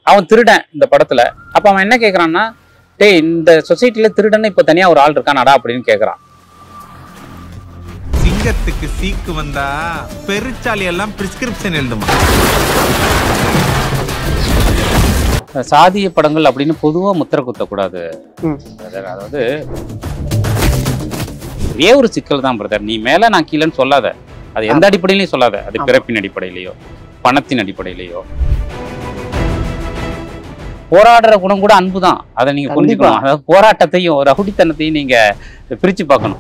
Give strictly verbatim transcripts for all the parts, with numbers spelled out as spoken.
அவன் திருடன் இந்த படத்துல. அப்ப அவன் என்ன கேட்கறான்னா, டேய் இந்த சொசைட்டில திருடன்னு இப்ப தனியா ஒரு ஆள் இருக்கானடா அப்படின்னு கேட்கறான். சிங்கத்துக்கு சீக்கு வந்தா பெருச்சாலி எல்லாம் பிரிஸ்கிரிப்ஷன் எழுதுமா. சாதிய படங்கள் அப்படின்னு பொதுவா முத்திர குத்தக்கூடாது. அதாவது ஒரே ஒரு சிக்கல் தான் பிரதர், நீ மேல நான் கீழன்னு சொல்லாத. அது எந்த அடிப்படையிலையும் சொல்லாத. அது பிறப்பின் அடிப்படையிலையோ பணத்தின் அடிப்படையிலையோ. போராடுற குணம் கூட அன்பு தான், அதை நீங்க புரிஞ்சுக்கணும். அதாவது போராட்டத்தையும் ரகுடித்தனத்தையும் நீங்க பிரிச்சு பார்க்கணும்.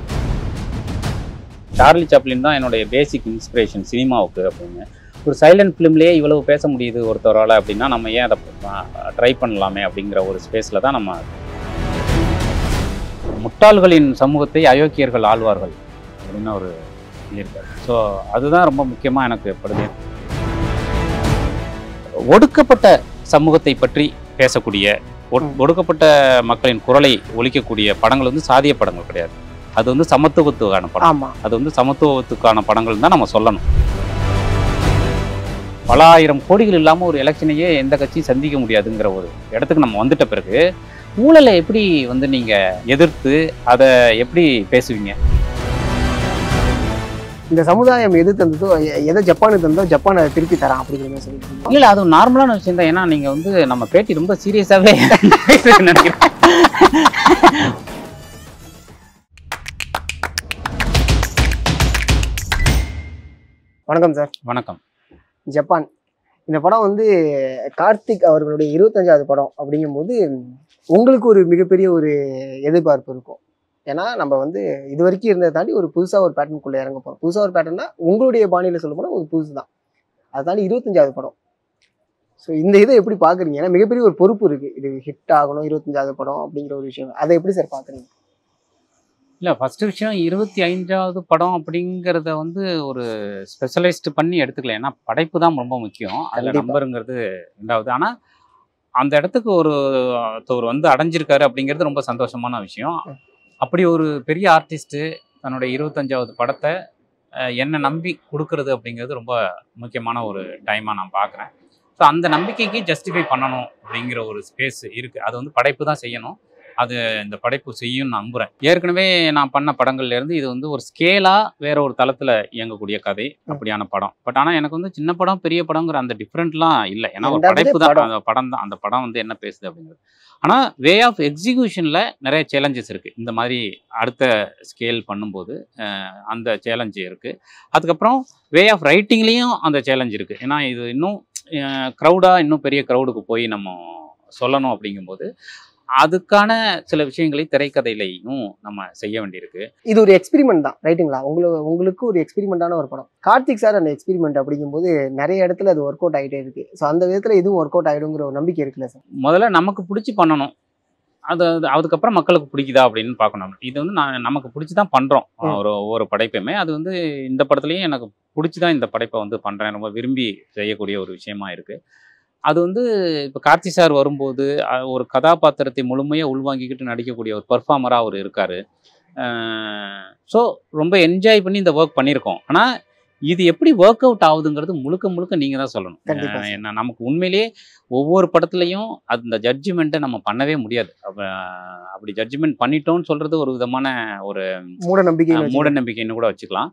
சார்லி சாப்ளின் தான் என்னுடைய பேசிக் இன்ஸ்பிரேஷன் சினிமாவுக்கு அப்படின்னு. ஒரு சைலண்ட் ஃபிலிம்லேயே இவ்வளவு பேச முடியுது ஒருத்தரால் அப்படின்னா நம்ம ஏன் அதை ட்ரை பண்ணலாமே அப்படிங்கிற ஒரு ஸ்பேஸில் தான் நம்ம. முட்டாள்களின் சமூகத்தை அயோக்கியர்கள் ஆழ்வார்கள் அப்படின்னு ஒரு இருக்காரு. ஸோ அதுதான் ரொம்ப முக்கியமாக எனக்கு படுது. ஒடுக்கப்பட்ட சமூகத்தை பற்றி பேசக்கூடிய, ஒடுக்கப்பட்ட மக்களின் குரலை ஒலிக்கக்கூடிய படங்கள் வந்து சாதிய படங்கள் கிடையாது. அது வந்து சமத்துவத்துக்கான படம். அது வந்து சமத்துவத்துக்கான படங்கள் தான் நம்ம சொல்லணும். பல ஆயிரம் கோடிகள் இல்லாமல் ஒரு எலெக்ஷனையே எந்த கட்சியும் சந்திக்க முடியாதுங்கிற ஒரு இடத்துக்கு நம்ம வந்துட்ட பிறகு ஊழலை எப்படி வந்து நீங்கள் எதிர்த்து அதை எப்படி பேசுவீங்க? இந்த சமுதாயம் எது தந்ததோ, எதை ஜப்பானுக்கு தந்தோ ஜப்பான் அதை திருப்பி தரான் அப்படிங்கிற மாதிரி சொல்லிட்டு. இல்லை, அது நார்மலான விஷயம் தான். ஏன்னா நீங்கள் வந்து நம்ம பேட்டி ரொம்ப சீரியஸாகவே நினைக்கிறேன். வணக்கம் சார். வணக்கம். ஜப்பான் இந்த படம் வந்து கார்த்திக் அவர்களுடைய இருபத்தஞ்சாவது படம் அப்படிங்கும்போது உங்களுக்கு ஒரு மிகப்பெரிய ஒரு எதிர்பார்ப்பு இருக்கும். ஏன்னா நம்ம வந்து இது வரைக்கும் இருந்ததை தாண்டி ஒரு புதுசாக ஒரு பேட்டர்னுக்குள்ளே இறங்க போகிறோம். புதுசாக ஒரு பேட்டர்னா உங்களுடைய பாணியில் சொல்ல போனால் ஒரு புதுசு தான். அதை தாண்டி இருபத்தஞ்சாவது படம். ஸோ இந்த இதை எப்படி பார்க்குறீங்க? ஏன்னா மிகப்பெரிய ஒரு பொறுப்பு இருக்குது, இது ஹிட் ஆகணும் இருபத்தஞ்சாவது படம் அப்படிங்கிற ஒரு விஷயம். அதை எப்படி சார் பார்க்குறீங்க? இல்லை, ஃபஸ்ட்டு விஷயம் இருபத்தி ஐந்தாவது படம் அப்படிங்கிறத வந்து ஒரு ஸ்பெஷலைஸ்டு பண்ணி எடுத்துக்கல. ஏன்னா படைப்பு தான் ரொம்ப முக்கியம், அதில் நம்பருங்கிறது ரெண்டாவது. ஆனால் அந்த இடத்துக்கு ஒரு ஒரு வந்து அடைஞ்சிருக்காரு அப்படிங்கிறது ரொம்ப சந்தோஷமான விஷயம். அப்படி ஒரு பெரிய ஆர்டிஸ்ட்டு தன்னுடைய இருபத்தஞ்சாவது படத்தை என்னை நம்பி கொடுக்கறது அப்படிங்கிறது ரொம்ப முக்கியமான ஒரு டைமாக நான் பார்க்குறேன். ஸோ அந்த நம்பிக்கைக்கு ஜஸ்டிஃபை பண்ணணும் அப்படிங்கிற ஒரு ஸ்பேஸ் இருக்குது. அது வந்து படைப்பு தான் செய்யணும். அது இந்த படைப்பு செய்யும் நம்புகிறேன். ஏற்கனவே நான் பண்ண படங்கள்லேருந்து இது வந்து ஒரு ஸ்கேலாக வேற ஒரு தளத்தில் இயங்கக்கூடிய கதை அப்படியான படம். பட் ஆனால் எனக்கு வந்து சின்ன படம் பெரிய படங்கிற அந்த டிஃப்ரெண்ட்லாம் இல்லை. ஏன்னா ஒரு படைப்பு தான், அந்த படம் தான். அந்த படம் வந்து என்ன பேசுது அப்படிங்கிறது. ஆனால் வே ஆஃப் எக்ஸிக்யூஷனில் நிறைய சேலஞ்சஸ் இருக்குது. இந்த மாதிரி அடுத்த ஸ்கேல் பண்ணும்போது அந்த சேலஞ்சு இருக்குது. அதுக்கப்புறம் வே ஆஃப் ரைட்டிங்லேயும் அந்த சேலஞ்ச் இருக்குது. ஏன்னா இது இன்னும் க்ரௌடாக இன்னும் பெரிய க்ரௌடுக்கு போய் நம்ம சொல்லணும் அப்படிங்கும்போது அதுக்கான சில விஷயங்களை திரைக்கதையிலையும் நம்ம செய்ய வேண்டியிருக்கு. இது ஒரு எக்ஸ்பெரிமெண்ட் தான், ரைட்டுங்களா? உங்களுக்கு உங்களுக்கு ஒரு எக்ஸ்பெரிமெண்டான ஒரு படம். கார்த்திக் சார் அந்த எக்ஸ்பெரிமெண்ட் அப்படிங்கும்போது நிறைய இடத்துல அது ஒர்க் அவுட் ஆகிட்டே இருக்கு. ஸோ அந்த விதத்தில் இதுவும் ஒர்க் அவுட் ஆகிடுங்கிற ஒரு நம்பிக்கை இருக்குல்ல சார்? முதல்ல நமக்கு பிடிச்சி பண்ணணும், அது அதுக்கப்புறம் மக்களுக்கு பிடிக்குதா அப்படின்னு பார்க்கணும். இது வந்து நான் நமக்கு பிடிச்சி தான் பண்ணுறோம் ஒரு ஒவ்வொரு படைப்புமே. அது வந்து இந்த படத்துலையும் எனக்கு பிடிச்சி தான் இந்த படைப்பை வந்து பண்ணுறேன். ரொம்ப விரும்பி செய்யக்கூடிய ஒரு விஷயமா இருக்குது. அது வந்து இப்போ கார்த்தி சார் வரும்போது ஒரு கதாபாத்திரத்தை முழுமையாக உள்வாங்கிக்கிட்டு நடிக்கக்கூடிய ஒரு பர்ஃபார்மராக அவர் இருக்கார். ஸோ ரொம்ப என்ஜாய் பண்ணி இந்த ஒர்க் பண்ணியிருக்கோம். ஆனால் இது எப்படி ஒர்க் அவுட் ஆகுதுங்கிறது முழுக்க முழுக்க நீங்கள் தான் சொல்லணும். ஏன்னா நமக்கு உண்மையிலேயே ஒவ்வொரு படத்துலையும் அந்த ஜட்ஜ்மெண்ட்டை நம்ம பண்ணவே முடியாது. அப்படி ஜட்ஜ்மெண்ட் பண்ணிட்டோம்னு சொல்கிறது ஒரு விதமான ஒரு மூட நம்பிக்கை மூட நம்பிக்கைன்னு கூட வச்சுக்கலாம்.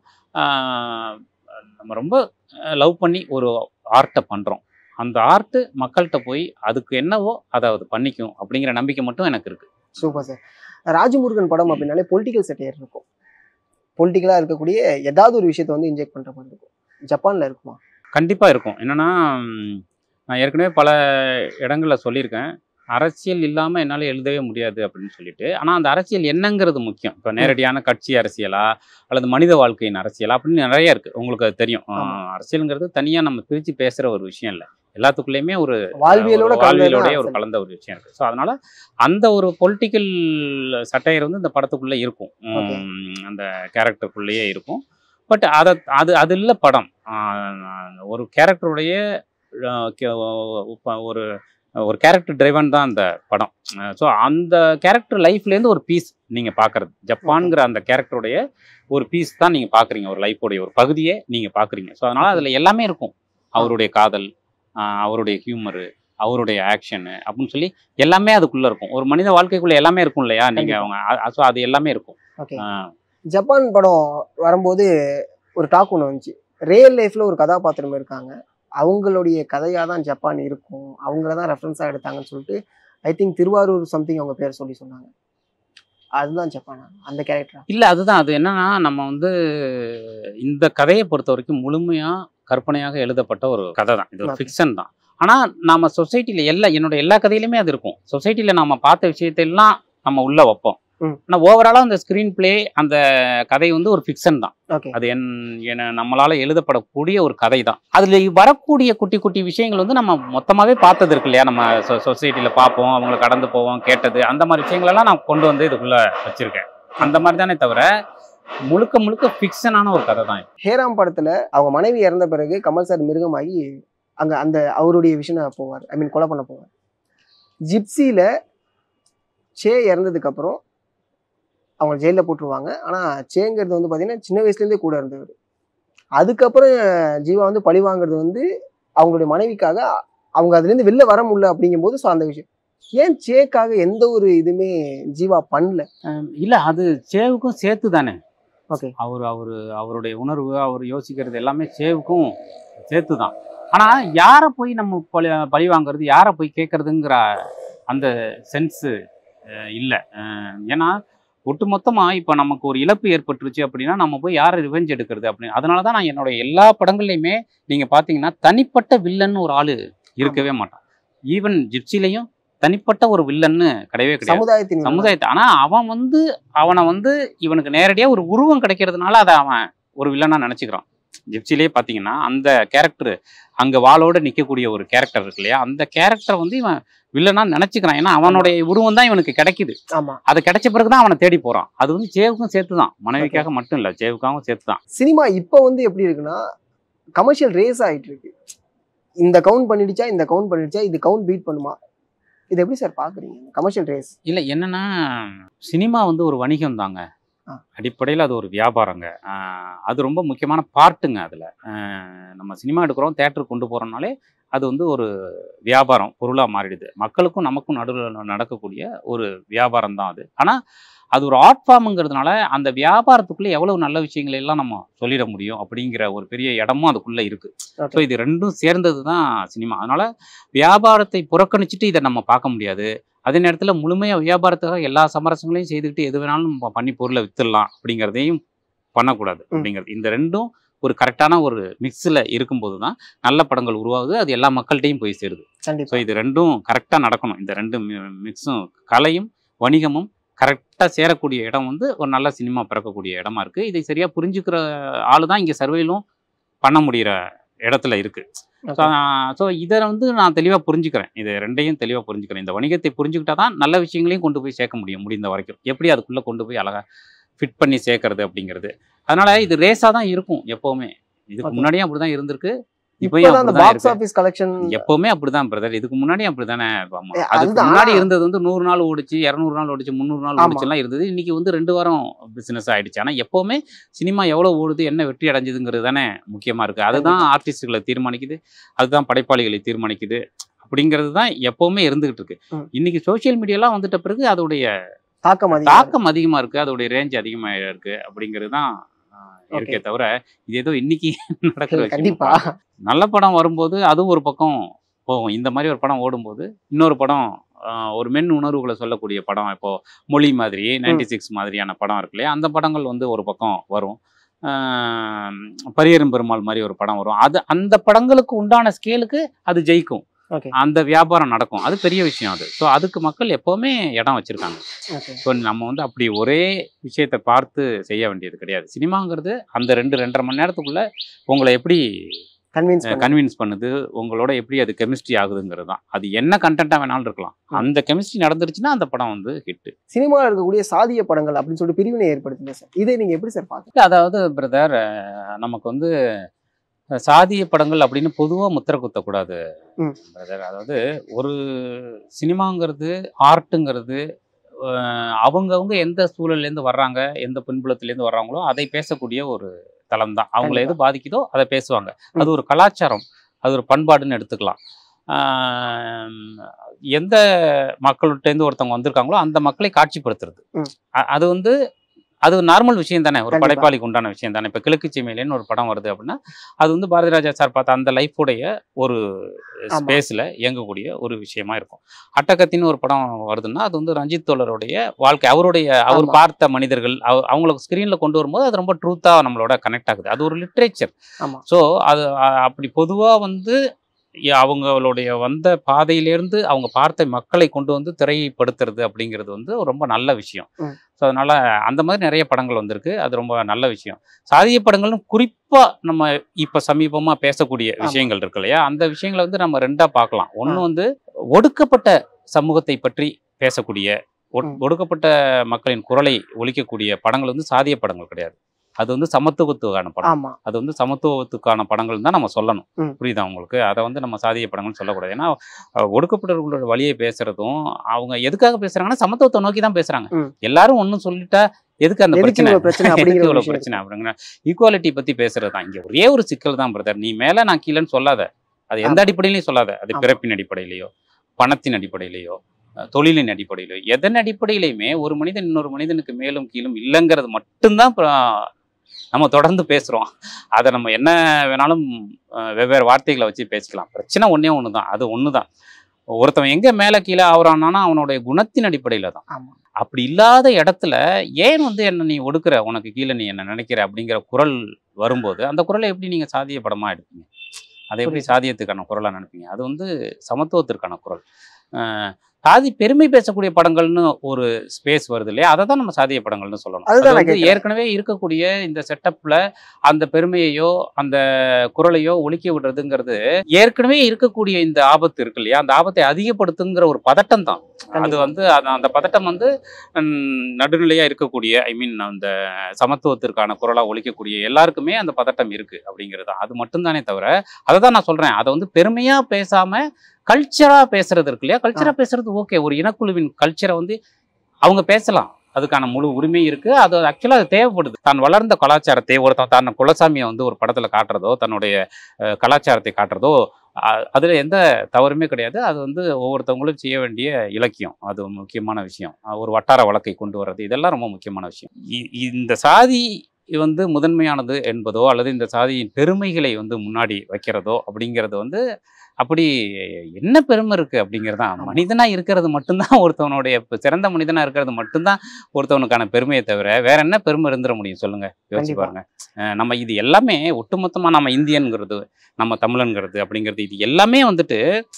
நம்ம ரொம்ப லவ் பண்ணி ஒரு ஆர்ட்டை பண்ணுறோம். அந்த ஆர்ட்டு மக்கள்கிட்ட போய் அதுக்கு என்னவோ அதை அது பண்ணிக்கும் அப்படிங்கிற நம்பிக்கை மட்டும் எனக்கு இருக்குது. Super sir. ராஜு முருகன் படம் அப்படின்னாலே பொலிட்டிக்கல் செட்டையர் இருக்கும். பொலிட்டிக்கலாக இருக்கக்கூடிய ஏதாவது ஒரு விஷயத்தை வந்து இன்ஜெக்ட் பண்ணுற மாதிரி இருக்கும். ஜப்பானில் இருக்குமா? கண்டிப்பாக இருக்கும். என்னென்னா நான் ஏற்கனவே பல இடங்களில் சொல்லியிருக்கேன், அரசியல் இல்லாமல் என்னால் எழுதவே முடியாது அப்படின்னு சொல்லிட்டு. ஆனால் அந்த அரசியல் என்னங்கிறது முக்கியம். இப்போ நேரடியான கட்சி அரசியலா அல்லது மனித வாழ்க்கையின் அரசியலா அப்படின்னு நிறைய இருக்குது. உங்களுக்கு அது தெரியும். அரசியல்ங்கிறது தனியாக நம்ம பிரித்து பேசுகிற ஒரு விஷயம் இல்லை. எல்லாத்துக்குள்ளேயுமே ஒரு வாழ்வியலோட வாழ்வியலோடைய ஒரு கலந்த ஒரு விஷயம் இருக்குது. ஸோ அதனால் அந்த ஒரு பொலிட்டிக்கல் சட்டையர் வந்து இந்த படத்துக்குள்ளே இருக்கும், அந்த கேரக்டருக்குள்ளேயே இருக்கும். பட் அதை அது அது இல்லை படம். ஒரு கேரக்டருடைய ஒரு ஒரு கேரக்டர் டிரைவன் தான் அந்த படம். ஸோ அந்த கேரக்டர் லைஃப்லேருந்து ஒரு பீஸ் நீங்கள் பார்க்குறது, ஜப்பான்கிற அந்த கேரக்டருடைய ஒரு பீஸ் தான் நீங்கள் பார்க்குறீங்க, ஒரு லைஃபோடைய ஒரு பகுதியே நீங்கள் பார்க்குறீங்க. ஸோ அதனால் அதில் எல்லாமே இருக்கும். அவருடைய காதல், அவருடைய ஹியூமரு, அவருடைய ஆக்ஷனு அப்படின்னு சொல்லி எல்லாமே அதுக்குள்ளே இருக்கும். ஒரு மனித வாழ்க்கைக்குள்ளே எல்லாமே இருக்கும் இல்லையா, நீங்கள் அவங்க ஸோ அது எல்லாமே இருக்கும். ஓகே. ஜப்பான் படம் வரும்போது ஒரு டாக் ஒன்று வந்துச்சு, ரியல் லைஃப்பில் ஒரு கதாபாத்திரம் இருக்காங்க, அவங்களுடைய கதையாக தான் ஜப்பான் இருக்கும், அவங்கள தான் ரெஃபரன்ஸாக எடுத்தாங்கன்னு சொல்லிட்டு ஐ திங்க் திருவாரூர் சம்திங் அவங்க பேர் சொல்லி சொன்னாங்க. அதுதான் ஜப்பானா அந்த கேரக்டர்? இல்லை, அதுதான். அது என்னன்னா, நம்ம வந்து இந்த கதையை பொறுத்த வரைக்கும் முழுமையாக கற்பனையாக எழுதப்பட்ட ஒரு கதை தான். இது ஒரு ஃபிக்ஷன் தான். ஆனால் நம்ம சொசைட்டியில் எல்லா என்னோட எல்லா கதையிலுமே அது இருக்கும். சொசைட்டியில் நம்ம பார்த்த விஷயத்தெல்லாம் நம்ம உள்ள வைப்போம். ஆனால் ஓவராலாக அந்த ஸ்க்ரீன் பிளே அந்த கதை வந்து ஒரு ஃபிக்ஷன் தான். அது என் என நம்மளால் எழுதப்படக்கூடிய ஒரு கதை தான். அதில் வரக்கூடிய குட்டி குட்டி விஷயங்கள் வந்து நம்ம மொத்தமாகவே பார்த்தது இருக்கு இல்லையா, நம்ம சொ சொசைட்டியில் பார்ப்போம், அவங்கள கடந்து போவோம், கேட்டது, அந்த மாதிரி விஷயங்களெல்லாம் நான் கொண்டு வந்து இதுக்குள்ளே வச்சுருக்கேன். அந்த மாதிரி தானே தவிர முழுக்க முழுக்க ஃபிக்ஷனான ஒரு கதை தான். ஹேராம் படத்தில் அவங்க மனைவி இறந்த பிறகு கமல் சார் மிருகமாகி அங்கே அந்த அவருடைய விஷனை போவார், ஐ மீன் கொலை பண்ண போவார். ஜிப்சியில் சே இறந்ததுக்கப்புறம் அவங்க ஜெயிலில் போட்டுருவாங்க. ஆனால் சேங்கிறது வந்து பார்த்தீங்கன்னா சின்ன வயசுலேருந்தே கூட இருந்தவர். அதுக்கப்புறம் ஜீவா வந்து பழி வாங்குறது வந்து அவங்களுடைய மனைவிக்காக, அவங்க அதுலேருந்து வெளில வர முடியல அப்படிங்கும்போது. ஸோ அந்த விஷயம் ஏன் சேக்காக எந்த ஒரு இதுவுமே ஜீவா பண்ணல? இல்லை, அது சேவுக்கும் சேர்த்து தானே. ஓகே. அவர் அவர் அவருடைய உணர்வு, அவர் யோசிக்கிறது எல்லாமே சேவுக்கும் சேர்த்து தான். ஆனால் யாரை போய் நம்ம பழி பழி வாங்குறது, யாரை போய் கேட்குறதுங்கிற அந்த சென்ஸு இல்லை. ஏன்னா ஒட்டு மொத்தமாக இப்போ நமக்கு ஒரு இழப்பு ஏற்பட்டுருச்சு அப்படின்னா நம்ம போய் யாரை ரிவெஞ்ச் எடுக்கிறது அப்படின்னு. அதனால தான் நான் என்னுடைய எல்லா படங்கள்லையுமே நீங்கள் பார்த்தீங்கன்னா தனிப்பட்ட வில்லன்னு ஒரு ஆள் இருக்கவே மாட்டான். ஈவன் ஜிப்சிலையும் தனிப்பட்ட ஒரு வில்லன்னு கிடையவே கிடையாது. சமுதாயத்தின் சமுதாயத்தை ஆனால் அவன் வந்து அவனை வந்து இவனுக்கு நேரடியாக ஒரு உருவம் கிடைக்கிறதுனால அதை அவன் ஒரு வில்லனாக நினச்சிக்கிறான். ஜிப்சிலே பார்த்தீங்கன்னா அந்த கேரக்டர் அங்கே வாளோடு நிற்கக்கூடிய ஒரு கேரக்டர் இருக்கு இல்லையா, அந்த கேரக்டர் வந்து இவன் வில்லனா நினைச்சுக்கிறான். ஏன்னா அவனுடைய உருவம் தான் இவனுக்கு கிடைக்குது. ஆமா, அது கிடைச்ச பிறகுதான் அவனை தேடி போறான். அது வந்து சேவுக்கும் சேர்த்து தான், மனைவிக்காக மட்டும் இல்ல, சேவுக்காகவும் சேர்த்து தான். சினிமா இப்போ வந்து எப்படி இருக்குன்னா கமர்ஷியல் ரேஸ் ஆயிட்டு இருக்கு. இந்த கவுண்ட் பண்ணிடுச்சா, இந்த கவுண்ட் பண்ணிடுச்சா, இது கவுண்ட் பீட் பண்ணுமா, இது எப்படி சார் பாக்குறீங்க கமர்ஷியல் ரேஸ்? இல்ல, என்னன்னா சினிமா வந்து ஒரு வணிகம் தாங்க. அடிப்படையில் அது ஒரு வியாபாரங்க. அது ரொம்ப முக்கியமான பார்ட்டுங்க. அதில் நம்ம சினிமா எடுக்கிறோம், தேட்டருக்கு கொண்டு போகிறோம்னாலே அது வந்து ஒரு வியாபாரம் பொருளாக மாறிடுது. மக்களுக்கும் நமக்கும் நடுவில் நடக்கக்கூடிய ஒரு வியாபாரம் தான் அது. ஆனால் அது ஒரு ஆர்ட் ஃபார்முங்கிறதுனால அந்த வியாபாரத்துக்குள்ளே எவ்வளவு நல்ல விஷயங்கள் எல்லாம் நம்ம சொல்லிட முடியும் அப்படிங்கிற ஒரு பெரிய இடமும் அதுக்குள்ளே இருக்குது. ஸோ இது ரெண்டும் சேர்ந்தது தான் சினிமா. அதனால் வியாபாரத்தை புறக்கணிச்சிட்டு இதை நம்ம பார்க்க முடியாது. அதே நேரத்தில் முழுமையாக வியாபாரத்துக்காக எல்லா சமரசங்களையும் செய்துக்கிட்டு எது வேணாலும் நம்ம பண்ணி பொருளை வித்துடலாம் அப்படிங்கிறதையும் பண்ணக்கூடாது. அப்படிங்கிறது இந்த ரெண்டும் ஒரு கரெக்டான ஒரு மிக்ஸில் இருக்கும்போது தான் நல்ல படங்கள் உருவாகுது, அது எல்லா மக்கள்கிட்டையும் போய் சேருது. ஸோ இது ரெண்டும் கரெக்டாக நடக்கணும். இந்த ரெண்டு மிக்ஸும் கலையும் வணிகமும் கரெக்டாக சேரக்கூடிய இடம் வந்து ஒரு நல்ல சினிமா பிறக்கக்கூடிய இடமா இருக்குது. இதை சரியாக புரிஞ்சுக்கிற ஆள் தான் இங்கே சர்வேலும் பண்ண முடிகிற இடத்துல இருக்குது. ஸோ இதை வந்து நான் தெளிவாக புரிஞ்சுக்கிறேன். இது ரெண்டையும் தெளிவாக புரிஞ்சுக்கிறேன். இந்த வணிகத்தை புரிஞ்சுக்கிட்டா தான் நல்ல விஷயங்களையும் கொண்டு போய் சேர்க்க முடியும். முடிந்த வரைக்கும் எப்படி அதுக்குள்ளே கொண்டு போய் அழகாக ஃபிட் பண்ணி சேர்க்கறது அப்படிங்கிறது. அதனால் இது ரேஸாக தான் இருக்கும் எப்போவுமே. இதுக்கு முன்னாடியும் அப்படி தான் இருந்திருக்கு, இப்போயும் எப்பவுமே அப்படிதான் பிரதர். இதுக்கு முன்னாடி அப்படித்தானே. அதுக்கு முன்னாடி இருந்தது வந்து நூறு நாள் ஓடிச்சு, இருநூறு நாள் ஓடிச்சு, முந்நூறு நாள் ஓடிச்சுலாம் இருந்தது. இன்னைக்கு வந்து ரெண்டு வாரம் பிசினஸ் ஆயிடுச்சு. ஆனால் எப்பவுமே சினிமா எவ்வளவு ஓடுது, என்ன வெற்றி அடைஞ்சதுங்கிறது தானே முக்கியமா இருக்கு. அதுதான் ஆர்டிஸ்டுகளை தீர்மானிக்குது, அதுதான் படைப்பாளிகளை தீர்மானிக்குது. அப்படிங்கிறது தான் எப்பவுமே இருந்துகிட்டு இருக்கு. இன்னைக்கு சோசியல் மீடியாலாம் வந்துட்ட பிறகு அதோடைய தாக்கம் தாக்கம் அதிகமா இருக்கு, அதோடைய ரேஞ்ச் அதிகமா இருக்கு. அப்படிங்கிறது தான் இருக்கே தவிர இது ஏதோ இன்னைக்கு நடக்கிற. கண்டிப்பா நல்ல படம் வரும்போது அதுவும் ஒரு பக்கம் போகும். இந்த மாதிரி ஒரு படம் ஓடும்போது இன்னொரு படம் ஒரு மென் உணர்வுகளை சொல்லக்கூடிய படம், இப்போ மொழி மாதிரி நைன்டி சிக்ஸ் மாதிரியான படம் இருக்கு இல்லையா, அந்த படங்கள் வந்து ஒரு பக்கம் வரும். பரியரும் பெருமாள் மாதிரி ஒரு படம் வரும். அது அந்த படங்களுக்கு உண்டான ஸ்கேலுக்கு அது ஜெயிக்கும், அந்த வியாபாரம் நடக்கும். அது பெரிய விஷயம் அது. ஸோ அதுக்கு மக்கள் எப்போவுமே இடம் வச்சுருக்காங்க. ஸோ நம்ம வந்து அப்படி ஒரே விஷயத்தை பார்த்து செய்ய வேண்டியது கிடையாது. சினிமாங்கிறது அந்த ரெண்டு ரெண்டரை மணி நேரத்துக்குள்ளே உங்களை எப்படி கன்வின்ஸ் கன்வின்ஸ் பண்ணுது, உங்களோட எப்படி அது கெமிஸ்ட்ரி ஆகுதுங்கிறது தான். அது என்ன கண்டென்ட்டாக வேணாலும் இருக்கலாம், அந்த கெமிஸ்ட்ரி நடந்துருச்சுன்னா அந்த படம் வந்து ஹிட்டு. சினிமாவில் இருக்கக்கூடிய சாதிய படங்கள் அப்படின்னு சொல்லிட்டு பிரிவினை ஏற்படுத்துங்க சார், இதை நீங்கள் எப்படி சார் பார்க்க? அதாவது பிரதர், நமக்கு வந்து சாதிய படங்கள் அப்படின்னு பொதுவாக முத்திரை குத்தக்கூடாது பிரதர். அதாவது ஒரு சினிமாங்கிறது ஆர்ட்டுங்கிறது அவங்கவுங்க எந்த சூழல்லேருந்து வர்றாங்க, எந்த பின்புலத்துலேருந்து வர்றாங்களோ அதை பேசக்கூடிய ஒரு தளம் தான். அவங்கள எது பாதிக்குதோ அதை பேசுவாங்க. அது ஒரு கலாச்சாரம், அது ஒரு பண்பாடுன்னு எடுத்துக்கலாம். எந்த மக்கள்கிட்டேருந்து ஒருத்தவங்க வந்திருக்காங்களோ அந்த மக்களை காட்சிப்படுத்துறது. அது வந்து அது நார்மல் விஷயம் தானே, ஒரு படைப்பாளிக்கு உண்டான விஷயம் தானே. இப்போ கிழக்கு சீமையிலேன்னு ஒரு படம் வருது அப்படின்னா அது வந்து பாரதி ராஜா சார் பார்த்த அந்த லைஃபுடைய ஒரு ஸ்பேஸில் இயங்கக்கூடிய ஒரு விஷயமா இருக்கும். அட்டகத்தின்னு ஒரு படம் வருதுன்னா அது வந்து ரஞ்சித் தோழருடைய வாழ்க்கை, அவருடைய அவர் பார்த்த மனிதர்கள் அவங்களுக்கு ஸ்க்ரீனில் கொண்டு வரும்போது அது ரொம்ப ட்ரூத்தாக நம்மளோட கனெக்ட் ஆகுது. அது ஒரு லிட்ரேச்சர். ஸோ அது அப்படி பொதுவாக வந்து அவங்களுடைய வந்த பாதையிலேருந்து அவங்க பார்த்த மக்களை கொண்டு வந்து திரைப்படுத்துறது அப்படிங்கிறது வந்து ரொம்ப நல்ல விஷயம். ஸோ அதனால அந்த மாதிரி நிறைய படங்கள் வந்திருக்கு, அது ரொம்ப நல்ல விஷயம். சாதிய படங்கள்னு குறிப்பாக நம்ம இப்போ சமீபமாக பேசக்கூடிய விஷயங்கள் இருக்கு இல்லையா, அந்த விஷயங்களை வந்து நம்ம ரெண்டாக பார்க்கலாம். ஒன்று வந்து ஒடுக்கப்பட்ட சமூகத்தை பற்றி பேசக்கூடிய, ஒடுக்கப்பட்ட மக்களின் குரலை ஒலிக்கக்கூடிய படங்கள் வந்து சாதிய படங்கள் கிடையாது. அது வந்து சமத்துவத்துக்கான படம். அது வந்து சமத்துவத்துக்கான படங்கள் தான் நம்ம சொல்லணும். புரியுதா உங்களுக்கு? அதை வந்து நம்ம சாதிய படங்கள் சொல்லக்கூடாது. ஏன்னா ஒடுக்கப்பட்டவர்களோட வழியை பேசுறதும் அவங்க எதுக்காக பேசுறாங்கன்னா சமத்துவத்தை நோக்கி தான் பேசுறாங்க. எல்லாரும் ஒன்னும் சொல்லிட்டா எதுக்கு அந்த பிரச்சனை பிரச்சனை பிரச்சனை அப்படிங்கிற ஈக்குவாலிட்டி பத்தி பேசுறது தான். இங்க ஒரே ஒரு சிக்கல் தான் பிரதர், நீ மேல நான் கீழேன்னு சொல்லாத. அது எந்த அடிப்படையிலையும் சொல்லாத. அது பிறப்பின் அடிப்படையிலையோ பணத்தின் அடிப்படையிலையோ தொழிலின் அடிப்படையிலோ எதன் அடிப்படையிலையுமே ஒரு மனிதன் இன்னொரு மனிதனுக்கு மேலும் கீழும் இல்லைங்கிறது மட்டும்தான் நம்ம தொடர்ந்து பேசுகிறோம். அதை நம்ம என்ன வேணாலும் வெவ்வேறு வார்த்தைகளை வச்சு பேசிக்கலாம். பிரச்சனை ஒன்றே ஒன்று தான், அது ஒன்று தான். ஒருத்தவன் எங்கே மேலே கீழே ஆகுறான்னா அவனுடைய குணத்தின் அடிப்படையில் தான். அப்படி இல்லாத இடத்துல ஏன் வந்து என்ன நீ ஒடுக்குற, உனக்கு கீழே நீ என்ன நினைக்கிற அப்படிங்கிற குரல் வரும்போது அந்த குரலை எப்படி நீங்கள் சாதிய படமாக எடுப்பீங்க? அதை எப்படி சாதியத்துக்கான குரலாக நினைப்பீங்க? அது வந்து சமத்துவத்திற்கான குரல். சாதி பெருமை பேசக்கூடிய படங்கள்னு ஒரு ஸ்பேஸ் வருது இல்லையா, அதை தான் நம்ம சாதிய படங்கள்னு சொல்லணும். அது ஏற்கனவே இருக்கக்கூடிய இந்த செட்டப்ல அந்த பெருமையையோ அந்த குரலையோ ஒலிக்க விடுறதுங்கிறது ஏற்கனவே இருக்கக்கூடிய இந்த ஆபத்து இருக்கு இல்லையா, அந்த ஆபத்தை அதிகப்படுத்துங்கிற ஒரு பதட்டம் தான். அது வந்து அந்த பதட்டம் வந்து நடுநிலையா இருக்கக்கூடிய, ஐ மீன் அந்த சமத்துவத்திற்கான குரலா ஒலிக்கக்கூடிய எல்லாருக்குமே அந்த பதட்டம் இருக்கு அப்படிங்கிறது தான். அது மட்டும்தானே தவிர, அதை தான் நான் சொல்றேன், அதை வந்து பெருமையா பேசாம கல்ச்சரா பேசுறது இருக்கு இல்லையா, கல்ச்சரா பேசுறது ஓகே. ஒரு இனக்குழுவின் கல்ச்சரை வந்து அவங்க பேசலாம், அதுக்கான முழு உரிமை இருக்கு. அது ஆக்சுவலா அது தேவைப்படுது. தான் வளர்ந்த கலாச்சாரத்தை ஒருத்தன் தன் குலசாமியை வந்து ஒரு படத்துல காட்டுறதோ தன்னுடைய கலாச்சாரத்தை காட்டுறதோ அதுல எந்த தவறுமே கிடையாது. அது வந்து ஒவ்வொருத்தவங்களும் செய்ய வேண்டிய இலக்கியம், அது முக்கியமான விஷயம். ஒரு வட்டார வழக்கை கொண்டு வர்றது, இதெல்லாம் ரொம்ப முக்கியமான விஷயம். இந்த சாதி வந்து முதன்மையானது என்பதோ அல்லது இந்த சாதியின் பெருமைகளை வந்து முன்னாடி வைக்கிறதோ அப்படிங்கிறது வந்து அப்படி என்ன பெருமை இருக்கு அப்படிங்கிறதான். மனிதனா இருக்கிறது மட்டும்தான் ஒருத்தவனுடைய சிறந்த மனிதனா இருக்கிறது மட்டும்தான் ஒருத்தவனுக்கான பெருமையை தவிர வேற என்ன பெருமை இருந்துட முடியும் சொல்லுங்க, யோசிச்சு பாருங்க. நம்ம இது எல்லாமே ஒட்டுமொத்தமா நம்ம இந்தியன்கிறது, நம்ம தமிழன்கிறது அப்படிங்கிறது, இது எல்லாமே வந்துட்டு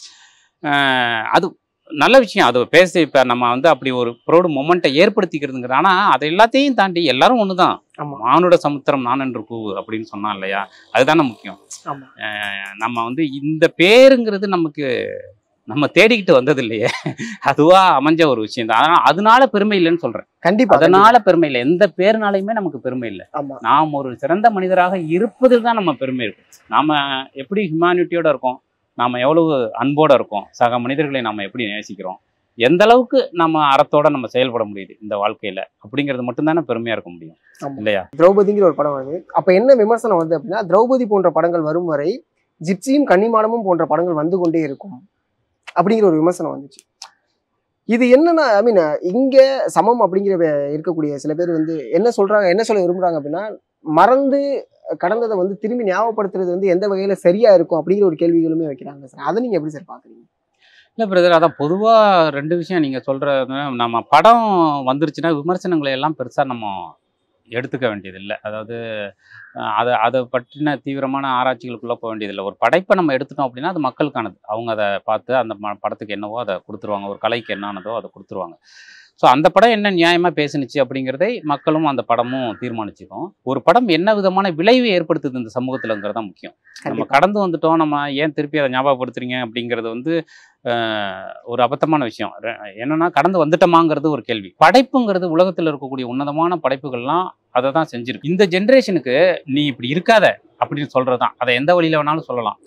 அது நல்ல விஷயம். அது பேச இப்போ நம்ம வந்து அப்படி ஒரு ப்ரௌடு மொமெண்ட்டை ஏற்படுத்திக்கிறதுங்கிறது. ஆனால் அதை எல்லாத்தையும் தாண்டி எல்லாரும் ஒன்று தான். மானுட சமுத்திரம் நான் என்று கூவு அப்படின்னு சொன்னா இல்லையா, அதுதானே முக்கியம். நம்ம வந்து இந்த பேருங்கிறது நமக்கு நம்ம தேடிக்கிட்டு வந்தது இல்லையே, அதுவா அமைஞ்ச ஒரு விஷயம் தான். ஆனால் அதனால பெருமை இல்லைன்னு சொல்றேன். கண்டிப்பா அதனால பெருமை இல்லை, எந்த பேருனாலையுமே நமக்கு பெருமை இல்லை. நாம் ஒரு சிறந்த மனிதராக இருப்பதில் தான் நம்ம பெருமை இருக்கும். நாம எப்படி ஹியூமானிட்டியோட இருக்கோம், நாம் எவ்வளவு அன்போடு இருக்கோம், சக மனிதர்களை நம்ம எப்படி நேசிக்கிறோம், எந்த அளவுக்கு நம்ம அறத்தோட நம்ம செயல்பட முடியுது இந்த வாழ்க்கையில அப்படிங்கிறது மட்டும்தானே பெருமையா இருக்க முடியும் இல்லையா. திரௌபதிங்கிற ஒரு படம் வருது, அப்ப என்ன விமர்சனம் வருது அப்படின்னா, திரௌபதி போன்ற படங்கள் வரும் வரை ஜிப்சியும் கன்னிமாடமும் போன்ற படங்கள் வந்து கொண்டே இருக்கும் அப்படிங்கிற ஒரு விமர்சனம் வந்துச்சு. இது என்னன்னா, ஐ மீன் இங்க சமம் அப்படிங்கிற இருக்கக்கூடிய சில பேர் வந்து என்ன சொல்றாங்க, என்ன சொல்ல விரும்புறாங்க அப்படின்னா, மறந்து கடந்ததை வந்து திரும்பி ஞாபகப்படுத்துறது வந்து எந்த வகையில சரியா இருக்கும் அப்படிங்கிற ஒரு கேள்விகளுமே வைக்கிறாங்க சார். அதை நீங்க எப்படி சார் பாக்குறீங்க? இல்லை பிரதர், அதான் பொதுவாக ரெண்டு விஷயம் நீங்கள் சொல்கிறது. நம்ம படம் வந்துருச்சுன்னா விமர்சனங்களை எல்லாம் பெருசாக நம்ம எடுத்துக்க வேண்டியதில்லை. அதாவது அதை அதை பற்றின தீவிரமான ஆராய்ச்சிகளுக்குள்ளே போக வேண்டியதில்லை. ஒரு படைப்பை நம்ம எடுத்துட்டோம் அப்படின்னா அது மக்களுக்கானது. அவங்க அதை பார்த்து அந்த படத்துக்கு என்னவோ அதை கொடுத்துருவாங்க, ஒரு கலைக்கு என்னானதோ அதை கொடுத்துருவாங்க. ஸோ அந்த படம் என்ன நியாயமாக பேசுனுச்சு அப்படிங்கிறதை மக்களும் அந்த படமும் தீர்மானிச்சுக்கும். ஒரு படம் என்ன விதமான விளைவை ஏற்படுத்துது இந்த சமூகத்தில்ங்கிறது தான் முக்கியம். நம்ம கடந்து வந்துட்டோம், நம்ம ஏன் திருப்பி அதை ஞாபகப்படுத்துறீங்க அப்படிங்கிறது வந்து ஒரு அபத்தமான விஷயம். என்னன்னா கடந்து வந்துட்டோமாங்கிறது ஒரு கேள்வி. படைப்புங்கிறது உலகத்தில் இருக்கக்கூடிய உன்னதமான படைப்புகள்லாம் அதை தான் செஞ்சிருக்கு. இந்த ஜென்ரேஷனுக்கு நீ இப்படி இருக்காத அப்படின்னு சொல்றதுதான். அதை எந்த வழியில வேணாலும் சொல்லலாம்.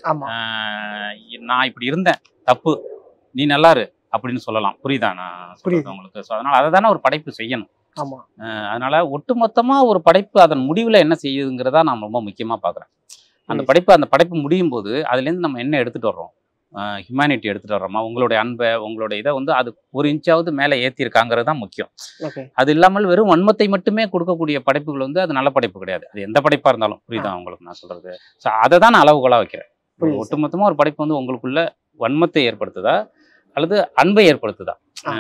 நான் இப்படி இருந்தேன், தப்பு, நீ நல்லாரு அப்படின்னு சொல்லலாம். புரியுதா நான் சொல்றது உங்களுக்கு? ஸோ அதனால அதை தானே ஒரு படைப்பு செய்யணும். ஆமா. அதனால ஒட்டுமொத்தமா ஒரு படைப்பு அதன் முடிவில் என்ன செய்யுதுங்கிறதா நான் ரொம்ப முக்கியமா பார்க்குறேன். அந்த படைப்பு அந்த படைப்பு முடியும் போது அதுலேருந்து நம்ம என்ன எடுத்துட்டு வர்றோம், ஹியூமனிட்டி எடுத்துகிட்டு வர்றோமா, உங்களுடைய அன்பை உங்களுடைய இதை வந்து அது ஒரு இன்ச்சாவது மேலே ஏற்றிருக்காங்கிறது தான் முக்கியம். அது இல்லாமல் வெறும் வன்மத்தை மட்டுமே கொடுக்கக்கூடிய படைப்புகள் வந்து அது நல்ல படைப்பு கிடையாது. அது எந்த படைப்பாக இருந்தாலும் புரியுதா உங்களுக்கு நான் சொல்கிறது. ஸோ அதை தான் நான் அளவுகோலாக வைக்கிறேன். ஒட்டுமொத்தமாக ஒரு படைப்பு வந்து உங்களுக்குள்ள வன்மத்தை ஏற்படுத்துதா அல்லது அன்பை ஏற்படுத்துதா.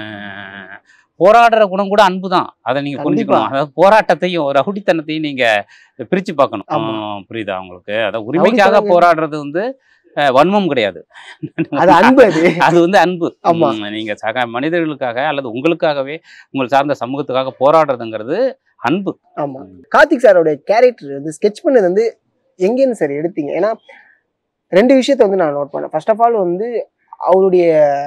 போராடுற குணம் கூட அன்பு தான், அதை நீங்கள் புரிஞ்சுக்கணும். அதாவது போராட்டத்தையும் ரவுடித்தனத்தையும் நீங்கள் பிரித்து பார்க்கணும். புரியுதா உங்களுக்கு. அதாவது உரிமைக்காக போராடுறது வந்து வன்மம் கிடையாது, அது அன்பு. அது வந்து அன்பு. நீங்க சக மனிதர்களுக்காக அல்லது உங்களுக்காகவே உங்கள் சார்ந்த சமூகத்துக்காக போராடுறதுங்கிறது அன்பு. ஆமா. கார்த்திக் சாரோட கேரக்டர் வந்து ஸ்கெட்ச் பண்ணது வந்து எங்கேன்னு சார் எடுத்தீங்க? ஏன்னா ரெண்டு விஷயத்த வந்து நான் நோட் பண்ணேன். ஃபர்ஸ்ட் ஆஃப் ஆல் வந்து அவருடைய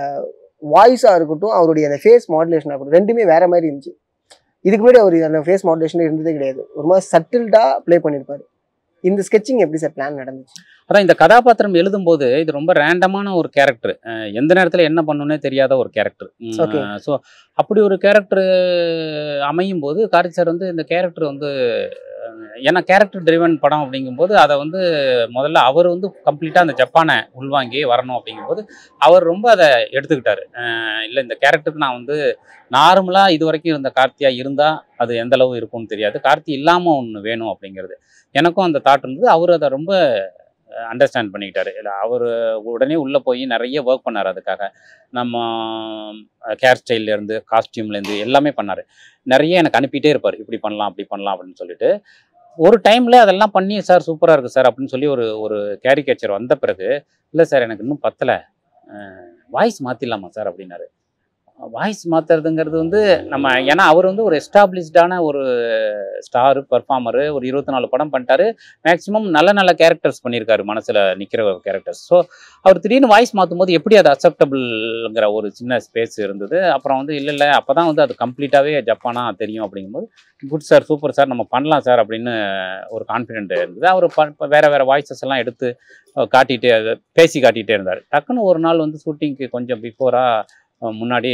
வாய்ஸா இருக்கட்டும், அவருடைய அந்த ஃபேஸ் மாடுலேஷனாக இருக்கட்டும், ரெண்டுமே வேற மாதிரி இருந்துச்சு. இதுக்கு முன்னாடி அவர் அந்த ஃபேஸ் மாடுலேஷன் இருந்ததே கிடையாது. ஒரு மாதிரி சட்டில்டா ப்ளே பண்ணியிருப்பாரு. இந்த ஸ்கெட்சிங் எப்படி சார் பிளான் நடந்துச்சு? அதான் இந்த கதாபாத்திரம் எழுதும்போது இது ரொம்ப ரேண்டமான ஒரு கேரக்டர், எந்த நேரத்தில் என்ன பண்ணணுன்னே தெரியாத ஒரு கேரக்டர். ஸோ அப்படி ஒரு கேரக்டர் அமையும் போது கார்த்திக் சார் வந்து இந்த கேரக்டர் வந்து ஏன்னா கேரக்டர் ட்ரிவன் படம் அப்படிங்கும்போது அதை வந்து முதல்ல அவர் வந்து கம்ப்ளீட்டாக அந்த ஜப்பானை உள்வாங்கி வரணும் அப்படிங்கும்போது அவர் ரொம்ப அதை எடுத்துக்கிட்டாரு. இல்லை இந்த கேரக்டருக்கு நான் வந்து நார்மலாக இது வரைக்கும் இருந்த கார்த்தியாக இருந்தால் அது எந்த அளவு இருக்கும்னு தெரியாது, கார்த்தி இல்லாமல் ஒன்று வேணும் அப்படிங்கிறது எனக்கும் அந்த தாட் இருந்தது. அவர் அதை ரொம்ப அண்டர்ஸ்டாண்ட் பண்ணிக்கிட்டாரு. இல்லை அவர் உடனே உள்ளே போய் நிறைய ஒர்க் பண்ணார். அதுக்காக நம்ம ஹேர் ஸ்டைல்லேருந்து காஸ்டியூம்லேருந்து எல்லாமே பண்ணார். நிறைய எனக்கு அனுப்பிட்டே இருப்பார், இப்படி பண்ணலாம் அப்படி பண்ணலாம் அப்படின்னு சொல்லிட்டு. ஒரு டைமில் அதெல்லாம் பண்ணி சார் சூப்பராக இருக்குது சார் அப்படின்னு சொல்லி ஒரு ஒரு கேரிகேச்சர் வந்த பிறகு இல்லை சார் எனக்கு இன்னும் பத்தலை, வாய்ஸ் மாற்றிடலாமா சார் அப்படின்னாரு. வாய்ஸ் மாற்றுறதுங்கிறது வந்து நம்ம ஏன்னா அவர் வந்து ஒரு எஸ்டாப்ளிஷ்டான ஒரு ஸ்டாரு பர்ஃபார்மரு, ஒரு இருபத்தி நாலு படம் பண்ணிட்டாரு, மேக்ஸிமம் நல்ல நல்ல கேரக்டர்ஸ் பண்ணியிருக்காரு, மனசில் நிற்கிற கேரக்டர்ஸ். ஸோ அவர் திடீர்னு வாய்ஸ் மாற்றும் போது எப்படி அது அக்செப்டபிள்ங்கிற ஒரு சின்ன ஸ்பேஸ் இருந்தது. அப்புறம் வந்து இல்லை இல்லை அப்போ தான் வந்து அது கம்ப்ளீட்டாகவே ஜப்பானாக தெரியும் அப்படிங்கும்போது குட் சார் சூப்பர் சார் நம்ம பண்ணலாம் சார் அப்படின்னு ஒரு கான்ஃபிடென்ட் இருந்தது. அவர் ப வேறு வேறு வாய்ஸஸ் எல்லாம் எடுத்து காட்டிகிட்டே பேசி காட்டிகிட்டே இருந்தார். டக்குன்னு ஒரு நாள் வந்து ஷூட்டிங்க்கு கொஞ்சம் பிஃபோராக முன்னாடி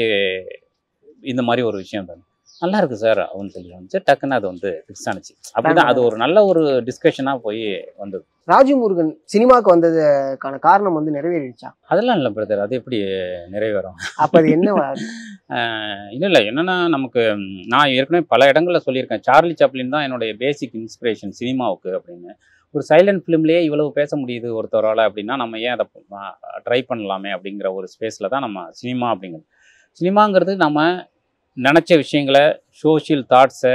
இந்த மாதிரி ஒரு விஷயம் தான் நல்லா இருக்குது சார் அப்படின்னு சொல்லி வந்துச்சு. டக்குன்னு அது வந்து ஃபிக்ஸ் ஆனிச்சு. அப்படிதான் அது ஒரு நல்ல ஒரு டிஸ்கஷனாக போய் வந்தது. ராஜு முருகன் சினிமாவுக்கு வந்ததுக்கான காரணம் வந்து நிறைவேறிடுச்சா? அதெல்லாம் இல்லை பிரதர், அது எப்படி நிறைவேறும்? அப்போ அது என்ன? இல்லை இல்லை என்னென்னா நமக்கு நான் ஏற்கனவே பல இடங்களில் சொல்லியிருக்கேன், சார்லி சாப்ளின் தான் என்னுடைய பேசிக் இன்ஸ்பிரேஷன் சினிமாவுக்கு அப்படின்னு. ஒரு சைலண்ட் ஃபிலிம்லேயே இவ்வளவு பேச முடியுது ஒருத்தரால் அப்படின்னா நம்ம ஏன் அதை ட்ரை பண்ணலாமே அப்படிங்கிற ஒரு ஸ்பேஸில் தான் நம்ம சினிமா அப்படிங்கிறது. சினிமாங்கிறது நம்ம நினச்ச விஷயங்களை சோஷியல் தாட்ஸை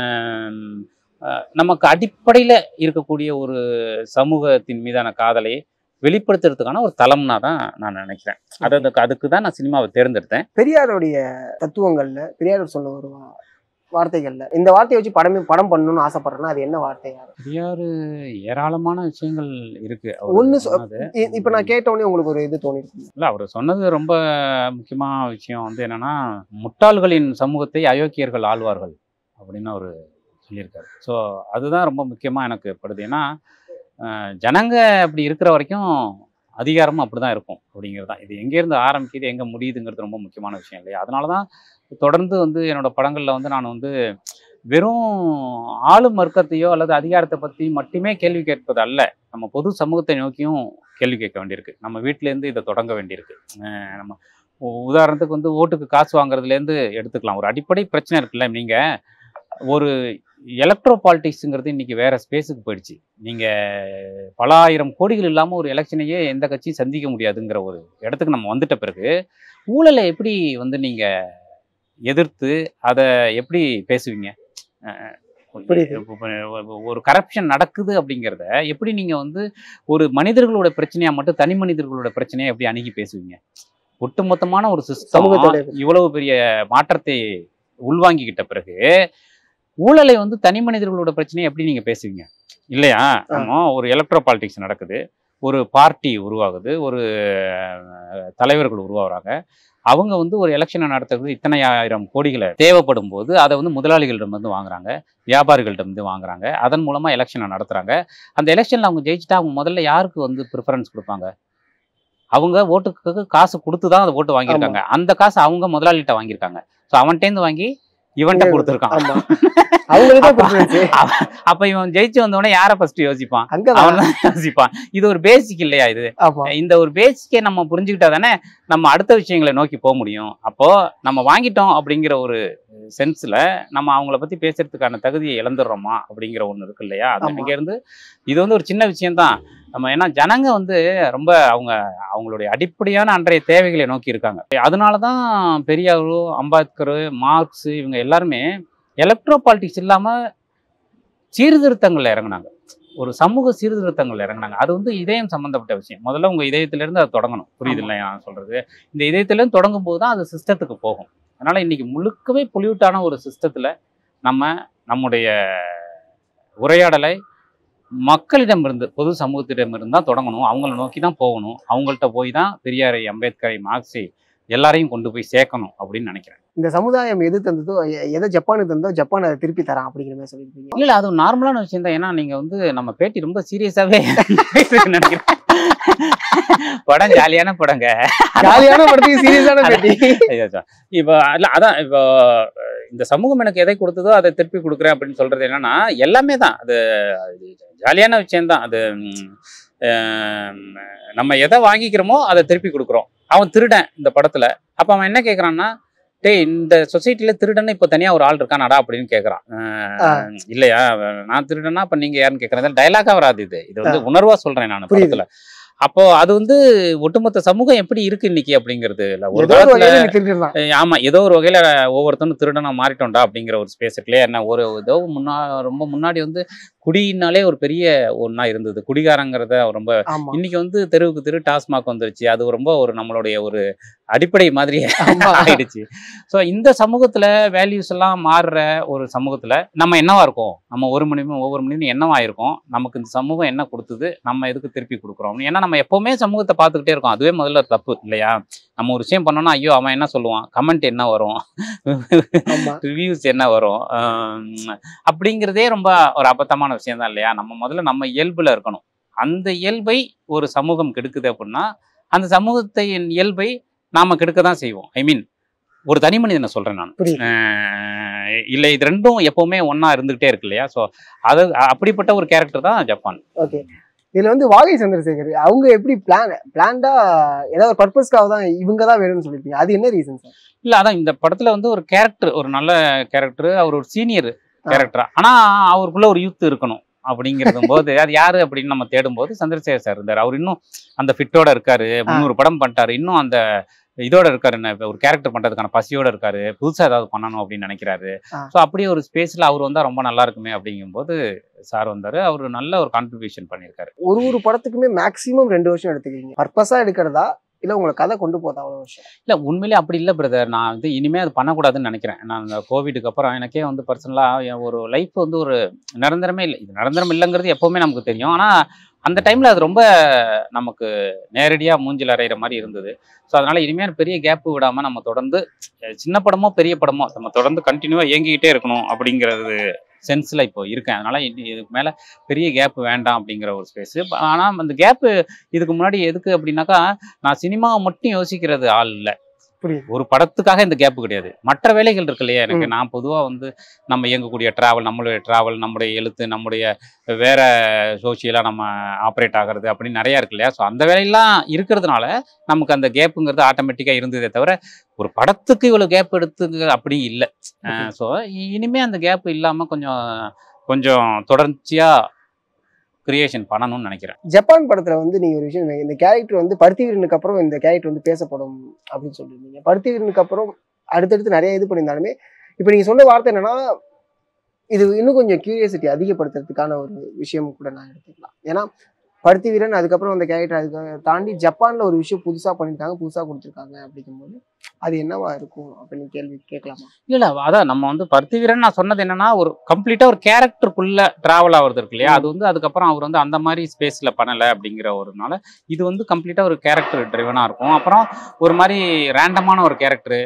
நமக்கு அடிப்படையில் இருக்கக்கூடிய ஒரு சமூகத்தின் மீதான காதலை வெளிப்படுத்துறதுக்கான ஒரு தளம்னா தான் நான் நினைக்கிறேன். அது அதுக்கு தான் நான் சினிமாவை தேர்ந்தெடுத்தேன். பெரியாருடைய தத்துவங்கள்ல பெரியார் சொன்ன ஒரு வார்த்தைகள்ல இந்த வார்த்தையை வச்சு படமே படம் பண்ணணும்னு ஆசைப்படுறேன்னா அது என்ன வார்த்தை? பெரியார் ஏராளமான விஷயங்கள் இருக்கு. ஒன்று இப்போ நான் கேட்டோடனே உங்களுக்கு ஒரு இது தோணிருக்கு இல்லை? அவர் சொன்னது ரொம்ப முக்கியமான விஷயம் வந்து என்னன்னா, முட்டாள்களின் சமூகத்தை அயோக்கியர்கள் ஆழ்வார்கள் அப்படின்னு அவர் சொல்லியிருக்காரு. ஸோ அதுதான் ரொம்ப முக்கியமாக எனக்கு படுது. ஏன்னா ஜனங்க அப்படி இருக்கிற வரைக்கும் அதிகாரமும் அப்படி தான் இருக்கும் அப்படிங்கிறது தான். இது எங்கேருந்து ஆரம்பிக்குது எங்கே முடியுதுங்கிறது ரொம்ப முக்கியமான விஷயம் இல்லையா? அதனால தான் தொடர்ந்து வந்து என்னோடய படங்களில் வந்து நான் வந்து வெறும் ஆளும் வர்க்கத்தையோ அல்லது அதிகாரத்தை பற்றி மட்டுமே கேள்வி கேட்பது அல்ல, நம்ம பொது சமூகத்தை நோக்கியும் கேள்வி கேட்க வேண்டியிருக்கு. நம்ம வீட்டிலேருந்து இதை தொடங்க வேண்டியிருக்கு. நம்ம உதாரணத்துக்கு வந்து ஓட்டுக்கு காசு வாங்குறதுலேருந்து எடுத்துக்கலாம். ஒரு அடிப்படை பிரச்சனை இருக்குல்ல. நீங்கள் ஒரு எலக்ட்ரோ பாலிட்டிக்ஸுங்கிறது இன்றைக்கி வேறு ஸ்பேஸுக்கு போயிடுச்சு. நீங்கள் பல ஆயிரம் கோடிகள் இல்லாமல் ஒரு எலெக்ஷனையே எந்த கட்சியும் சந்திக்க முடியாதுங்கிற ஒரு இடத்துக்கு நம்ம வந்துட்ட பிறகு ஊழலை எப்படி வந்து நீங்கள் எதிர்த்து அதை எப்படி பேசுவீங்க? ஒரு கரப்ஷன் நடக்குது அப்படிங்கிறத எப்படி நீங்கள் வந்து ஒரு மனிதர்களோட பிரச்சனையாக மட்டும் தனி மனிதர்களோட பிரச்சனையை எப்படி அணுகி பேசுவீங்க? ஒட்டுமொத்தமான ஒரு சிஸ்டம் இவ்வளவு பெரிய மாற்றத்தை உள்வாங்கிக்கிட்ட பிறகு ஊழலை வந்து தனி மனிதர்களோட பிரச்சனையை எப்படி நீங்கள் பேசுவீங்க இல்லையா? நம்ம ஒரு எலக்ட்ரோ பாலிட்டிக்ஸ் நடக்குது, ஒரு பார்ட்டி உருவாகுது, ஒரு தலைவர்கள் உருவாகுறாங்க. அவங்க வந்து ஒரு எலெக்ஷனை நடத்துறது இத்தனை ஆயிரம் கோடிகளை தேவைப்படும் போது அதை வந்து முதலாளிகளிடம் வந்து வாங்குறாங்க, வியாபாரிகளிடம் வந்து வாங்குறாங்க. அதன் மூலமாக எலெக்ஷனை நடத்துகிறாங்க. அந்த எலெக்ஷனில் அவங்க ஜெயிச்சுட்டா அவங்க முதல்ல யாருக்கு வந்து ப்ரிஃபரன்ஸ் கொடுப்பாங்க? அவங்க ஓட்டுக்கு காசு கொடுத்து தான் அதை ஓட்டு வாங்கியிருக்காங்க. அந்த காசு அவங்க முதலாளிகிட்ட வாங்கியிருக்காங்க. ஸோ அவன்கிட்டேருந்து வாங்கி இவன்ட்ட கொடுத்துருக்கான். அப்ப இவன் ஜெயிச்சு வந்தோடனே யாரை ஃபர்ஸ்ட் யோசிப்பான்? அவன் தான் யோசிப்பான். இது ஒரு பேசிக் இல்லையா? இது இந்த ஒரு பேசிக்கை நம்ம புரிஞ்சுக்கிட்டா தானே நம்ம அடுத்த விஷயங்களை நோக்கி போக முடியும். அப்போ நம்ம வாங்கிட்டோம் அப்படிங்கிற ஒரு சென்ஸ்ல நம்ம அவங்கள பத்தி பேசுறதுக்கான தகுதியை இழந்துடுறோமா அப்படிங்கிற ஒண்ணு இருக்கு இல்லையா? அது இங்க இருந்து இது வந்து ஒரு சின்ன விஷயம்தான். நம்ம ஏன்னா ஜனங்க வந்து ரொம்ப அவங்க அவங்களுடைய அடிப்படையான அன்றைய தேவைகளை நோக்கி இருக்காங்க. அதனாலதான் பெரியாரு, அம்பேத்கர், மார்க்ஸ் இவங்க எல்லாருமே எலக்ட்ரோ பாலிட்டிக்ஸ் இல்லாம சீர்திருத்தங்கள்ல இறங்கினாங்க. ஒரு சமூக சீர்திருத்தங்கள் இறங்கினாங்க. அது வந்து இதயம் சம்பந்தப்பட்ட விஷயம். முதல்ல உங்க இதயத்திலிருந்து அது தொடங்கணும். புரியுது இல்லையா நான் சொல்றது? இந்த இதயத்திலிருந்து தொடங்கும் போது தான் அது சிஸ்டத்துக்கு போகும். அதனால இன்னைக்கு முழுக்கவே பொல்யூட்டான ஒரு சிஸ்டத்துல நம்ம நம்முடைய உரையாடலை மக்களிடம் இருந்து, பொது சமூகத்திடம் இருந்து தான் தொடங்கணும். அவங்கள நோக்கி தான் போகணும். அவங்கள்ட்ட போய் தான் பெரியாரை, அம்பேத்கரை, மார்க்ஸை எல்லாரையும் கொண்டு போய் சேர்க்கணும் அப்படின்னு நினைக்கிறேன். இந்த சமுதாயம் எது தந்ததோ, எதை ஜப்பானுக்கு தந்தோ ஜப்பான் அதை திருப்பி தரான் அப்படிங்கிற மாதிரி சொல்லியிருக்கீங்க. இல்லை, அது நார்மலான விஷயம் தான். ஏன்னா நீங்க வந்து நம்ம பேட்டி ரொம்ப சீரியஸாவே நினைக்கிறேன். படம் ஜாலியான படங்க, ஜாலியான படத்துக்கு சீரியஸான பேட்டி. இப்போ இல்லை, அதான் இப்போ இந்த சமூகம் எனக்கு எதை கொடுத்ததோ அதை திருப்பி கொடுக்குறேன் அப்படின்னு சொல்றது என்னன்னா எல்லாமே தான். அது ஜாலியான விஷயம்தான். அது நம்ம எதை வாங்கிக்கிறோமோ அதை திருப்பி கொடுக்குறோம். அவன் திருடன் இந்த படத்துல. அப்ப அவன் என்ன கேட்கறான்னா, டேய் இந்த சொசைட்டில திருடன்னு இப்ப தனியா ஒரு ஆள் இருக்கானாடா அப்படின்னு கேட்கறான். இல்லையா, நான் திருடனா அப்ப நீங்க யாருன்னு கேட்கறேன். டைலாகா வராது. இது இது வந்து உணர்வா சொல்றேன் நான் படத்துல. அப்போ அது வந்து ஒட்டுமொத்த சமூகம் எப்படி இருக்கு இன்னைக்கு அப்படிங்கிறது இல்ல. ஒரு காலத்துல ஆமா ஏதோ ஒரு வகையில ஒவ்வொருத்தரும் திருடனா மாறிட்டோம்டா அப்படிங்கிற ஒரு ஸ்பேஸ் இருக்குல்லையா. என்ன ஒரு ஏதோ முன்னா ரொம்ப முன்னாடி வந்து குடினாலே ஒரு பெரிய ஒன்னா இருந்தது. குடிகாரங்கிறத ரொம்ப இன்னைக்கு வந்து தெருவுக்கு தெரு டாஸ்மாக் வந்துருச்சு. அது ரொம்ப ஒரு நம்மளுடைய ஒரு அடிப்படை மாதிரி ஆயிடுச்சு. ஸோ இந்த சமூகத்துல வேல்யூஸ் எல்லாம் மாறுற ஒரு சமூகத்துல நம்ம என்னவா இருக்கோம்? நம்ம ஒரு மணியும் ஒவ்வொரு மணியும் என்னவா இருக்கோம்? நமக்கு இந்த சமூகம் என்ன கொடுத்தது? நம்ம எதுக்கு திருப்பி கொடுக்குறோம்? ஏன்னா நம்ம எப்பவுமே சமூகத்தை பார்த்துக்கிட்டே இருக்கோம். அதுவே முதல்ல தப்பு இல்லையா? நம்ம ஒரு விஷயம் பண்ணோம்னா ஐயோ அவன் என்ன சொல்லுவான், கமெண்ட் என்ன வரும், ரிவ்யூஸ் என்ன வரும், அப்படிங்கிறதே ரொம்ப ஒரு அபத்தமான விஷயம் தான் இல்லையா? நம்ம முதல்ல நம்ம இயல்புல இருக்கணும். அந்த இயல்பை ஒரு சமூகம் கெடுக்குது அப்படின்னா அந்த சமூகத்தின் இயல்பை நாம கெடுக்க தான் செய்வோம். ஐ மீன் ஒரு தனி மனிதனை சொல்றேன் நான். இல்லை, இது ரெண்டும் எப்பவுமே ஒன்னா இருந்துகிட்டே இருக்கு இல்லையா? ஸோ அது அப்படிப்பட்ட ஒரு கேரக்டர் தான் ஜப்பான். ஓகே, இதுல வந்து வாகை சந்திரசேகர் அவங்க எப்படி பிளான் பிளான்டா ஏதாவது ஒரு பர்பஸ்க்காக தான் இவங்க தான் வேணும்னு சொல்லியிருப்பீங்க. அது என்ன ரீசன் சார்? இல்ல, அதான் இந்த படத்துல வந்து ஒரு கேரக்டர், ஒரு நல்ல கேரக்டர், அவர் ஒரு சீனியர் கேரக்டரா, ஆனா அவருக்குள்ள ஒரு யூத் இருக்கணும் அப்படிங்கிறது போது அது யாரு அப்படின்னு நம்ம தேடும் போது சந்திரசேகர் சார் இருந்தார். அவர் இன்னும் அந்த ஃபிட்டோட இருக்காரு, முன்னூறு படம் பண்ணிட்டாரு, இன்னும் அந்த இதோட இருக்காரு, ஒரு கேரக்டர் பண்றதுக்கான பசியோட இருக்காரு, புதுசா ஏதாவது பண்ணணும் அப்படின்னு நினைக்கிறாரு. ஸோ அப்படியே ஒரு ஸ்பேஸ்ல அவர் வந்தா ரொம்ப நல்லா இருக்குமே அப்படிங்கும் போது சார் வந்தாரு. அவரு நல்ல ஒரு கான்ட்ரிபியூஷன் பண்ணியிருக்காரு. ஒரு ஒரு படத்துக்குமே மேக்சிமம் ரெண்டு வருஷம் எடுத்துக்கிறீங்க. பர்பஸா எடுக்கிறதா இல்ல உங்களை கதை கொண்டு போதா அவ்வளவு வருஷம்? இல்ல, உண்மையிலே அப்படி இல்லை பிரதர். நான் வந்து இனிமே அது பண்ணக்கூடாதுன்னு நினைக்கிறேன். நான் இந்த கோவிடுக்கு அப்புறம் எனக்கே வந்து பர்சனலா ஒரு லைஃப் வந்து ஒரு நிரந்தரமே இல்லை. இது நிரந்தரம் இல்லைங்கிறது எப்பவுமே நமக்கு தெரியும். ஆனா அந்த டைம்ல அது ரொம்ப நமக்கு நேரடியா மூஞ்சில் அறையிற மாதிரி இருந்தது. ஸோ அதனால இனிமேல் பெரிய கேப்பு விடாம நம்ம தொடர்ந்து சின்ன படமோ பெரிய படமோ நம்ம தொடர்ந்து கண்டினியூவா இயங்கிக்கிட்டே இருக்கணும் அப்படிங்கிறது சென்ஸ்ல இப்போ இருக்கேன். அதனால இதுக்கு மேல பெரிய கேப் வேண்டாம் அப்படிங்கிற ஒரு ஸ்பேஸ். ஆனா அந்த கேப்பு இதுக்கு முன்னாடி எதுக்கு அப்படின்னாக்கா, நான் சினிமாவை மட்டும் யோசிக்கிறது ஆள் இல்லை. ஒரு படத்துக்காக இந்த கேப்பு கிடையாது. மற்ற வேலைகள் இருக்கு இல்லையா எனக்கு. நான் பொதுவாக வந்து நம்ம இயங்கக்கூடிய டிராவல், நம்மளுடைய டிராவல், நம்முடைய எழுத்து, நம்முடைய வேற சோசியலாக நம்ம ஆப்ரேட் ஆகிறது அப்படின்னு நிறையா இருக்கு இல்லையா? ஸோ அந்த வேலையெல்லாம் இருக்கிறதுனால நமக்கு அந்த கேப்புங்கிறது ஆட்டோமேட்டிக்காக இருந்ததே தவிர ஒரு படத்துக்கு இவ்வளோ கேப் எடுத்து அப்படி இல்லை. ஸோ இனிமே அந்த கேப் இல்லாமல் கொஞ்சம் கொஞ்சம் தொடர்ச்சியாக கிரியேஷன் பண்ணணும்னு நினைக்கிறேன். ஜப்பான் படத்துல வந்து நீங்க ஒரு விஷயம், இந்த கேரக்டர் வந்து பருத்திவீரனுக்கு அப்புறம் இந்த கேரக்டர் வந்து பேசப்படும் அப்படின்னு சொல்லியிருந்தீங்க. பருத்திவீரனுக்கு அப்புறம் அடுத்தடுத்து நிறைய இது பண்ணியிருந்தாலுமே இப்போ நீங்க சொன்ன வார்த்தை என்னன்னா, இது இன்னும் கொஞ்சம் கியூரியாசிட்டி அதிகப்படுத்துறதுக்கான ஒரு விஷயம் கூட நான் எடுத்துக்கலாம். ஏன்னா பருத்திவீரன் அதுக்கப்புறம் அந்த கேரக்டர் அதுக்கு தாண்டி ஜப்பான்ல ஒரு விஷயம் புதுசா பண்ணிட்டாங்க, புதுசா கொடுத்துருக்காங்க. அப்படிங்கும்போது அது என்னவா இருக்கும் அப்படின்னு கேள்வி கேட்கலாமா? இல்ல, அதான் நம்ம வந்து பருத்திவீரன் நான் சொன்னது என்னன்னா, ஒரு கம்ப்ளீட்டா ஒரு கேரக்டருக்குள்ள டிராவல் ஆகுறது இருக்கு இல்லையா? அது வந்து அதுக்கப்புறம் அவர் வந்து அந்த மாதிரி ஸ்பேஸ்ல பண்ணல அப்படிங்கிற ஒருனால இது வந்து கம்ப்ளீட்டா ஒரு கேரக்டர் ட்ரிவனா இருக்கும். அப்புறம் ஒரு மாதிரி ரேண்டமான ஒரு கேரக்டர்,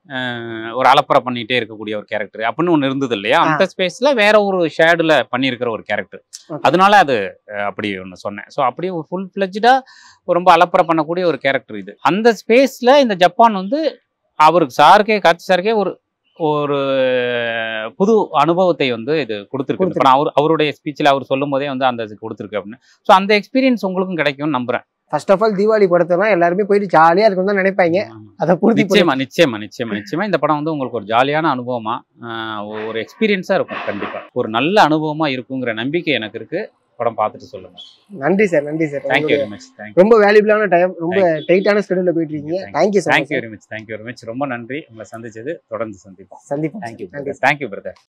ஒரு அலப்பறை பண்ணிட்டே இருக்கக்கூடிய ஒரு கேரக்டர் அப்படின்னு ஒன்று இருந்தது இல்லையா? அந்த ஸ்பேஸ்ல வேற ஒரு ஷேடுல பண்ணியிருக்கிற ஒரு கேரக்டர். அதனால அது அப்படி ஒன்று சொன்னேன். ஸோ அப்படியே ஒரு ஃபுல் ஃபிளெஜ்டா ரொம்ப அலப்பறை பண்ணக்கூடிய ஒரு கேரக்டர் இது. அந்த ஸ்பேஸ்ல இந்த ஜப்பான் வந்து அவருக்கு சாருக்கே காட்சி சாருக்கே ஒரு ஒரு புது அனுபவத்தை வந்து இது கொடுத்துருக்கு. இப்போ நான் அவர் அவருடைய ஸ்பீச்சில் அவர் சொல்லும் போதே வந்து அந்த இது கொடுத்துருக்கு அப்படின்னு. ஸோ அந்த எக்ஸ்பீரியன்ஸ் உங்களுக்கும் கிடைக்கும்னு நம்புறேன். ஃபர்ஸ்ட் ஆஃப் ஆல் தீபாவளி படத்தெல்லாம் எல்லாருமே போயிட்டு ஜாலியாக இருக்கும் தான் நினைப்பாங்க. அதை பூர்த்தி நிச்சயமா நிச்சயமா நிச்சயமா நிச்சயமா இந்த படம் வந்து உங்களுக்கு ஒரு ஜாலியான அனுபவமா ஒரு எக்ஸ்பீரியன்ஸாக இருக்கும். கண்டிப்பாக ஒரு நல்ல அனுபவமா இருக்குங்கிற நம்பிக்கை எனக்கு இருக்கு. படம் பார்த்துட்டு சொல்லுங்க. நன்றி சார். நன்றி சார். Thank you very much. ரொம்ப வேல்யூபிளான டைம், ரொம்ப டைட்டான ஸ்கெடியூல்ல போயிட்டு இருக்கீங்க. Thank you sir. Thank you very much. Thank you very much. ரொம்ப நன்றி. உங்களை சந்திச்சது. தொடர்ந்து சந்திப்போம். சந்திப்போம். Thank you thank you brother.